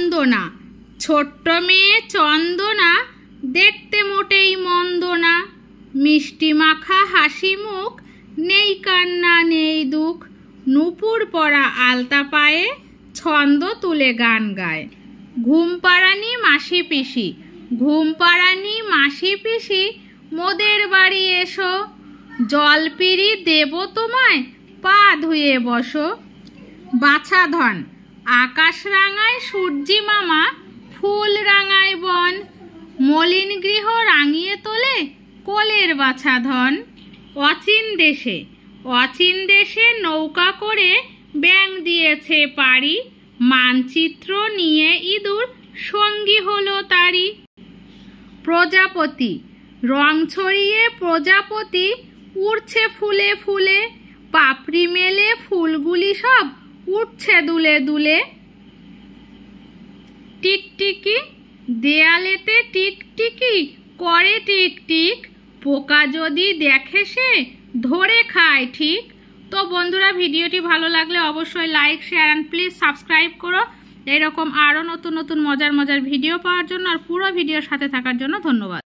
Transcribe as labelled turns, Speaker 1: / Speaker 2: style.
Speaker 1: বন্দনা, ছোট্ট মেয়ে চন্দনা দেখতে মোটেই মন্দ না। মিষ্টি মাখা হাসি মুখ, নেই কান্না নেই দুঃখ, নূপুর পরা আলতা পায়ে ছন্দ তুলে গান গায়। ঘুম পাড়ানি মাসি পিসি, ঘুম পাড়ানি মাসি পিসি, মোদের বাড়ি এসো, জল পিড়ি দেব তোমায়, পা ধুয়ে বসো। বাছাধন, আকাশ রাঙায় সূর্যি মামা, ফুল রাঙায় বন, মলিন গৃহ রাঙিয়ে তোলে কোলের বাছাধন। অচিন দেশে, অচিন দেশে নৌকা করে ব্যাঙ দিয়েছে পাড়ি, মানচিত্র নিয়ে ইঁদুর সঙ্গী হলো তারি। প্রজাপতি, রং ছড়িয়ে প্রজাপতি উড়ছে ফুলে ফুলে, পাপড়ি মেলে ফুলগুলি সব উঠছে দুলে দুলে। টিকটিকি, দেয়ালেতে টিকটিকি করে টিকটিক, পোকা যদি দেখে সে ধরে খায় ঠিক। তো বন্ধুরা, ভিডিওটি ভালো লাগলে অবশ্যই like, share and please subscribe করো। এরকম আরও নতুন নতুন মজার মজার ভিডিও পাওয়ার জন্য আর পুরো ভিডিওর সাথে থাকার জন্য ধন্যবাদ।